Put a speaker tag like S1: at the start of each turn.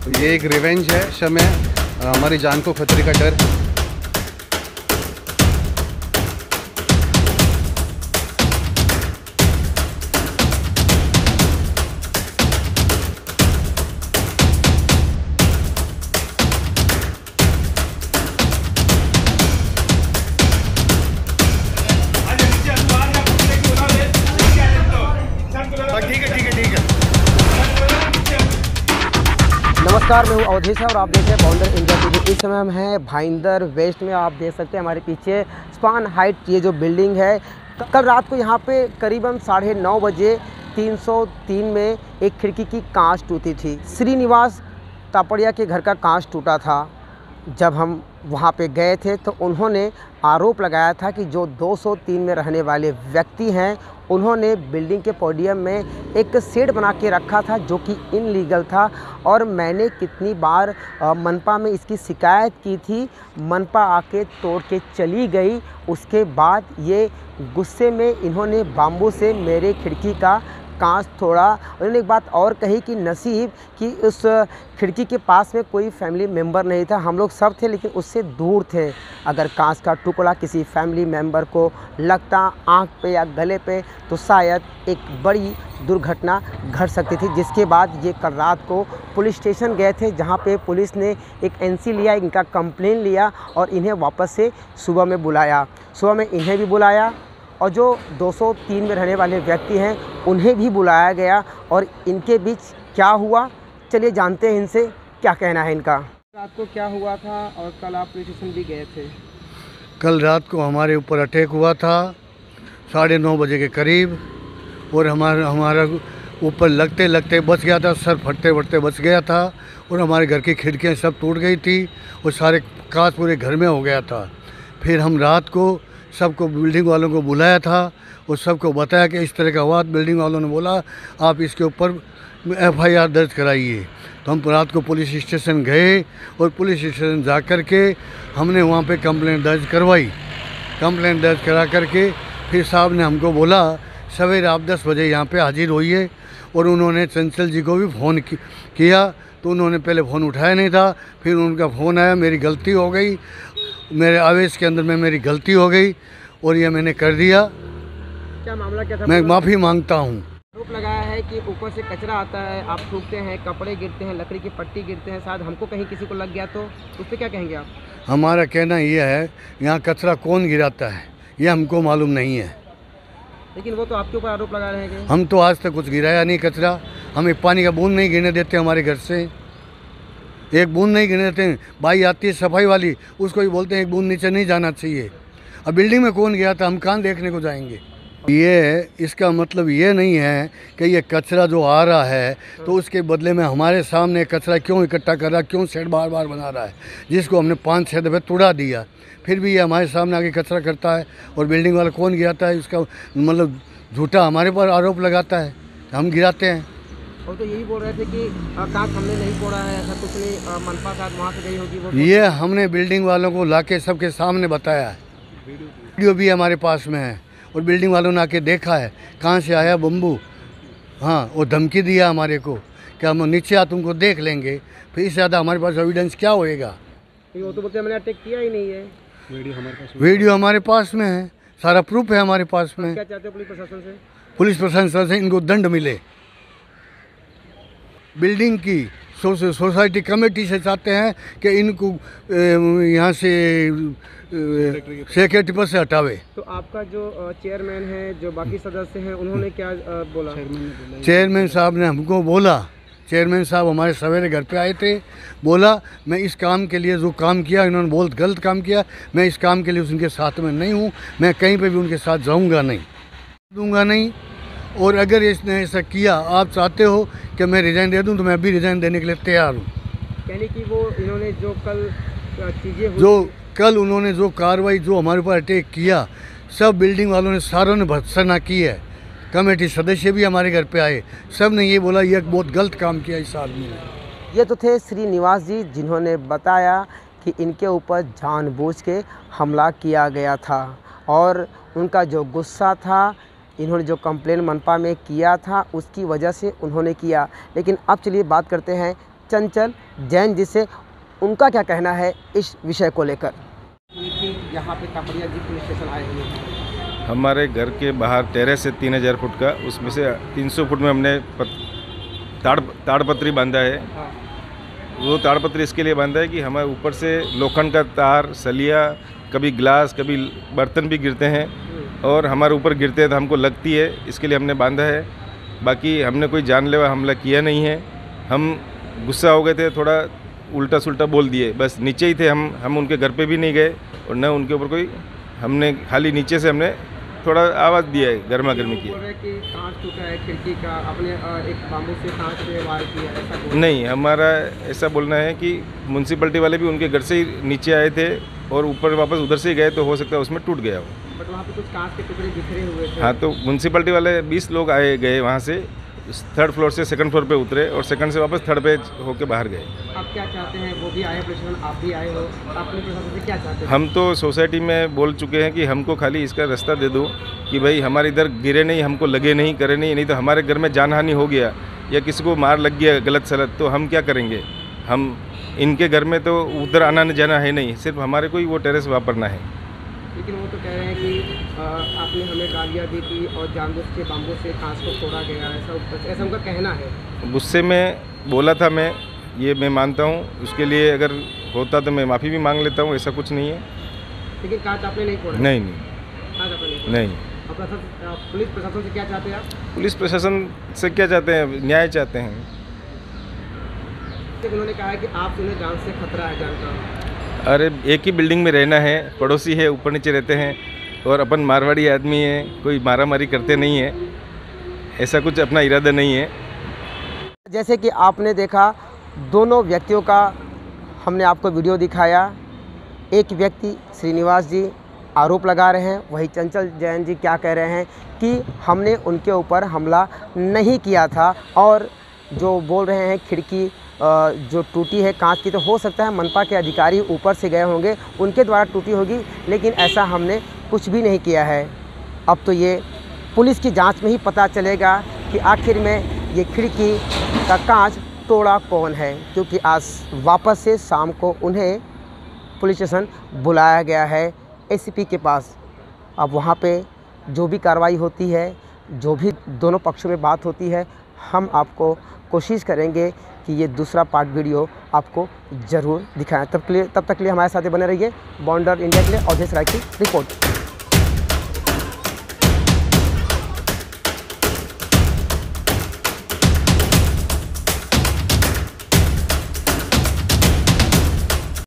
S1: ये एक रिवेंज है समय, हमारी जान को खतरे का डर।
S2: नमस्कार, मैं हूँ अवधेश और आप देख रहे हैं बाउंडर इंडिया टीवी। इस समय हम हैं भाईंदर वेस्ट में। आप देख सकते हैं हमारे पीछे स्पान हाइट ये जो बिल्डिंग है, कल रात को यहाँ पे करीबन 9:30 बजे 303 में एक खिड़की की कांच टूटी थी। श्रीनिवास तापड़िया के घर का कांच टूटा था। जब हम वहाँ पे गए थे तो उन्होंने आरोप लगाया था कि जो 203 में रहने वाले व्यक्ति हैं उन्होंने बिल्डिंग के पोडियम में एक शेड बना के रखा था जो कि इनलीगल था। और मैंने कितनी बार मनपा में इसकी शिकायत की थी, मनपा आके तोड़ के चली गई। उसके बाद ये गुस्से में इन्होंने बाम्बू से मेरे खिड़की का कांच तोड़ा। उन्होंने एक बात और कही कि नसीब कि उस खिड़की के पास में कोई फैमिली मेम्बर नहीं था, हम लोग सब थे लेकिन उससे दूर थे। अगर कांच का टुकड़ा किसी फैमिली मेम्बर को लगता आंख पे या गले पे तो शायद एक बड़ी दुर्घटना घट सकती थी। जिसके बाद ये कल रात को पुलिस स्टेशन गए थे, जहाँ पे पुलिस ने एक एनसी लिया, इनका कंप्लेन लिया और इन्हें वापस से सुबह में बुलाया। सुबह में इन्हें भी बुलाया और जो 203 में रहने वाले व्यक्ति हैं उन्हें भी बुलाया गया। और इनके बीच क्या हुआ, चलिए जानते हैं इनसे क्या कहना है इनका। रात को क्या हुआ था और कल आप पुलिस स्टेशन भी गए थे?
S3: कल रात को हमारे ऊपर अटैक हुआ था 9:30 बजे के करीब, और हमारा ऊपर लगते लगते बच गया था, सर फटते फटते बच गया था। और हमारे घर की खिड़कियाँ सब टूट गई थी और सारे कांच पूरे घर में हो गया था। फिर हम रात को सबको बिल्डिंग वालों को बुलाया था और सबको बताया कि इस तरह का हुआ। बिल्डिंग वालों ने बोला आप इसके ऊपर FIR दर्ज कराइए। तो हम रात को पुलिस स्टेशन गए और पुलिस स्टेशन जा कर के हमने वहाँ पे कंप्लेंट दर्ज करवाई। कंप्लेंट दर्ज करा करके फिर साहब ने हमको बोला सवेरे आप 10 बजे यहाँ पे हाजिर होइए। और उन्होंने चंचल जी को भी फ़ोन किया तो उन्होंने पहले फ़ोन उठाया नहीं था, फिर उनका फ़ोन आया, मेरी गलती हो गई, मेरे आवेश के अंदर में मेरी गलती हो गई और ये मैंने कर दिया।
S2: क्या मामला क्या था?
S3: मैं माफ़ी मांगता हूँ।
S2: आरोप लगाया है कि ऊपर से कचरा आता है, आप थूकते हैं, कपड़े गिरते हैं, लकड़ी की पट्टी गिरते हैं, शायद हमको कहीं किसी को लग गया तो उस पर क्या कहेंगे आप?
S3: हमारा कहना यह है यहाँ कचरा कौन गिराता है ये हमको मालूम नहीं है,
S2: लेकिन वो तो आपके ऊपर आरोप लगा रहे हैं।
S3: हम तो आज तक कुछ गिराया नहीं कचरा। हमें पानी का बूंद नहीं गिरने देते, हमारे घर से एक बूंद नहीं गिरने देते हैं। भाई आती है सफाई वाली, उसको ही बोलते हैं एक बूंद नीचे नहीं जाना चाहिए। अब बिल्डिंग में कौन गया था, हम कहाँ देखने को जाएंगे। ये इसका मतलब ये नहीं है कि ये कचरा जो आ रहा है तो उसके बदले में हमारे सामने कचरा क्यों इकट्ठा कर रहा है, क्यों शेड बार बार बना रहा है, जिसको हमने 5-6 दफ़े तोड़ा दिया, फिर भी ये हमारे सामने आके कचरा करता है। और बिल्डिंग वाला कौन गिराता है इसका मतलब झूठा हमारे पर आरोप लगाता है, हम गिराते हैं।
S2: और तो यही बोल रहे थे कि कांच हमने नहीं तोड़ा है, ऐसा कुछ नहीं, मनपा साथ वहाँ से गई होगी वो।
S3: ये हमने बिल्डिंग वालों को लाके सबके सामने बताया है, वीडियो भी हमारे पास में है और बिल्डिंग वालों ने आके देखा है कहाँ से आया बम्बू। हाँ, वो धमकी दिया हमारे को कि हम नीचे आ तुमको देख लेंगे, फिर इससे ज़्यादा हमारे पास एविडेंस क्या होएगा।
S2: वो तो बोलते मैंने अटैक किया ही नहीं है।
S3: वीडियो हमारे पास में है, सारा प्रूफ है हमारे पास में।
S2: क्या चाहते हो पुलिस प्रशासन से?
S3: पुलिस प्रशासन से इनको दंड मिले। बिल्डिंग की सोसाइटी कमेटी से चाहते हैं कि इनको यहाँ से सेक्रेटरी पर से हटावे।
S2: तो आपका जो चेयरमैन है, जो बाकी सदस्य हैं, उन्होंने क्या बोला?
S3: चेयरमैन साहब ने हमको बोला, चेयरमैन साहब हमारे सवेरे घर पे आए थे, बोला मैं इस काम के लिए जो काम किया इन्होंने बहुत गलत काम किया, मैं इस काम के लिए उनके साथ में नहीं हूँ, मैं कहीं पे भी उनके साथ जाऊँगा नहीं, दूंगा नहीं। और अगर इसने ऐसा किया, आप चाहते हो कि मैं रिज़ाइन दे दूं तो मैं भी रिज़ाइन देने के लिए तैयार हूं।
S2: यानी कि वो इन्होंने जो कल चीज़ें
S3: जो कल उन्होंने जो कार्रवाई जो हमारे ऊपर अटैक किया, सब बिल्डिंग वालों ने सारों ने भर्त्सना की है। कमेटी सदस्य भी हमारे घर पे आए, सब ने ये बोला ये बहुत गलत काम किया इस आदमी ने।
S2: ये तो थे श्रीनिवास जी, जिन्होंने बताया कि इनके ऊपर जानबूझ के हमला किया गया था और उनका जो गुस्सा था, इन्होंने जो कंप्लेन मनपा में किया था उसकी वजह से उन्होंने किया। लेकिन अब चलिए बात करते हैं चंचल जैन जी से, उनका क्या कहना है इस विषय को लेकर। यहाँ पे तापड़िया जी पुलिस स्टेशन आए हुए हैं।
S4: हमारे घर के बाहर टेरेस है 3000 फुट का, उसमें से 300 फुट में हमने ताड़पत्री बांधा है। वो ताड़पत्री इसके लिए बांधा है कि हमारे ऊपर से लोखंड का तार, सलिया, कभी ग्लास, कभी बर्तन भी गिरते हैं और हमारे ऊपर गिरते हैं तो हमको लगती है, इसके लिए हमने बांधा है। बाकी हमने कोई जानलेवा हमला किया नहीं है। हम गुस्सा हो गए थे, थोड़ा उल्टा सुल्टा बोल दिए, बस नीचे ही थे हम उनके घर पे भी नहीं गए और न उनके ऊपर कोई, हमने खाली नीचे से हमने थोड़ा आवाज़ दिया है, गर्मा गर्मी की।
S2: बोल रहे कि कांच टूटा है खिड़की का, अपने एक बाम्बू से कांच पे वार किया, ऐसा
S4: नहीं, हमारा ऐसा बोलना है कि म्यूनसिपैलिटी वाले भी उनके घर से ही नीचे आए थे और ऊपर वापस उधर से ही गए, तो हो सकता है उसमें टूट गया हो।
S2: बट वहाँ पे कुछ कांच के टुकड़े बिखरे हुए थे।
S4: हाँ, तो म्यूनसिपैलिटी वाले 20 लोग आए गए वहाँ से, 3rd फ्लोर से 2nd फ्लोर पे उतरे और 2nd से वापस 3rd पे होके बाहर गए।
S2: आप क्या चाहते हैं? वो भी आए प्रशासन, आप भी आए हो, आपने प्रशासन से क्या चाहते हैं?
S4: हम तो सोसाइटी में बोल चुके हैं कि हमको खाली इसका रास्ता दे दो कि भाई हमारे इधर गिरे नहीं, हमको लगे नहीं, करे नहीं तो हमारे घर में जानहानि हो गया या किसी को मार लग गया गलत सलत, तो हम क्या करेंगे। हम इनके घर में तो उधर आना जाना है नहीं, सिर्फ हमारे को ही वो टेरेस वापरना है।
S2: लेकिन वो तो कह रहे हैं कि आपने हमें गालियाँ दी थी और जानबूझ के बाम्बू से कांच को तोड़ा गया, ऐसा उनका कहना है।
S4: गुस्से में बोला था मैं, ये मैं मानता हूँ, उसके लिए अगर होता तो मैं माफ़ी भी मांग लेता हूँ, ऐसा कुछ नहीं है।
S2: लेकिन कांच आपने नहीं तोड़ा?
S4: नहीं,
S2: कांच आपने नहीं तोड़ा?
S4: नहीं।
S2: पुलिस प्रशासन से क्या चाहते हैं आप?
S4: पुलिस प्रशासन से क्या चाहते हैं? न्याय चाहते हैं।
S2: उन्होंने कहा है कि आप उन्हें जान से खतरा है, जान का।
S4: अरे एक ही बिल्डिंग में रहना है, पड़ोसी है, ऊपर नीचे रहते हैं और अपन मारवाड़ी आदमी है, कोई मारामारी करते नहीं है, ऐसा कुछ अपना इरादा नहीं है।
S2: जैसे कि आपने देखा, दोनों व्यक्तियों का हमने आपको वीडियो दिखाया। एक व्यक्ति श्रीनिवास जी आरोप लगा रहे हैं, वही चंचल जैन जी क्या कह रहे हैं कि हमने उनके ऊपर हमला नहीं किया था, और जो बोल रहे हैं खिड़की जो टूटी है कांच की, तो हो सकता है मनपा के अधिकारी ऊपर से गए होंगे, उनके द्वारा टूटी होगी, लेकिन ऐसा हमने कुछ भी नहीं किया है। अब तो ये पुलिस की जांच में ही पता चलेगा कि आखिर में ये खिड़की का कांच तोड़ा कौन है, क्योंकि आज वापस से शाम को उन्हें पुलिस स्टेशन बुलाया गया है एसीपी के पास। अब वहाँ पे जो भी कार्रवाई होती है, जो भी दोनों पक्षों में बात होती है, हम आपको कोशिश करेंगे कि ये दूसरा पार्ट वीडियो आपको ज़रूर दिखाएं। तब तक के लिए हमारे साथ बने रहिए। बॉन्डर इंडिया के लिए अवधेश राय की रिपोर्ट।